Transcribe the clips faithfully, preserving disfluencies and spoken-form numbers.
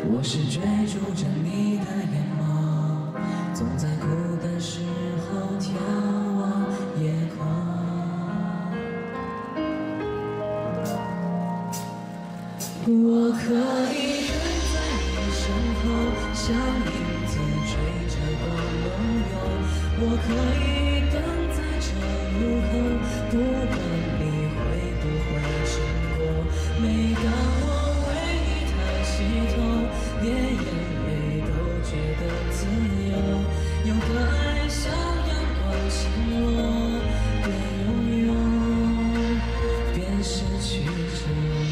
我是追逐着你的眼眸，总在哭的时候眺望夜空。我可以跟在你身后，像影子追着光梦游。我可以等在这路口，不管你会不会经过。每当我为你抬起头，连眼泪都觉得自由。有个爱像阳光倾落，边拥有边失去着。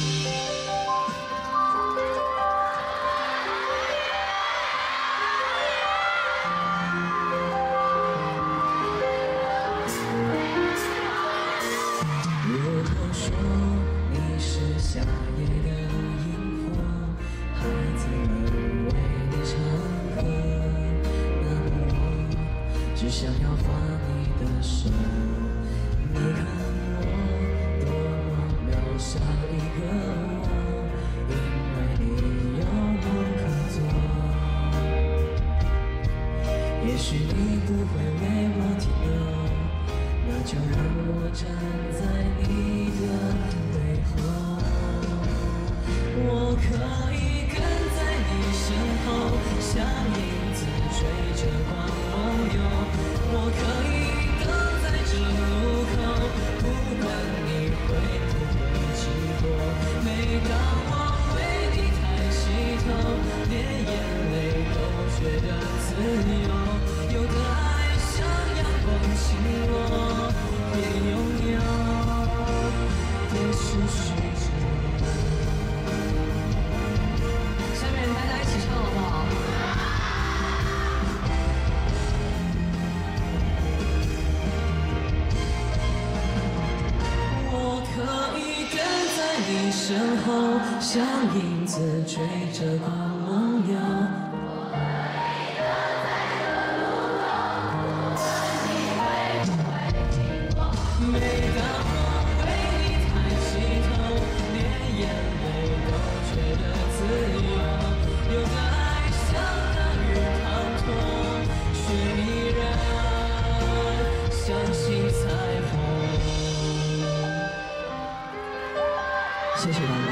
如果说你是夏夜的萤火，孩子们为你唱歌，那么我只想要画你的手。你看我多么渺小一个我，因为你有梦可做。也许你不会为我停留，那就让我站在你的背后。我可以跟在你身后，像影子追着光梦游。我可以等在这路口，不管你会不会经过。每当我为你抬起头，连眼泪都觉得自由。有的爱像阳光倾落，别拥有，别失去着。下面大家一起唱好不好？我可以跟在你身后，像影子追着光梦游。每当我为你抬起头，连眼泪都觉得自由。有的爱像大雨滂沱，却依然相信彩虹。谢谢大家。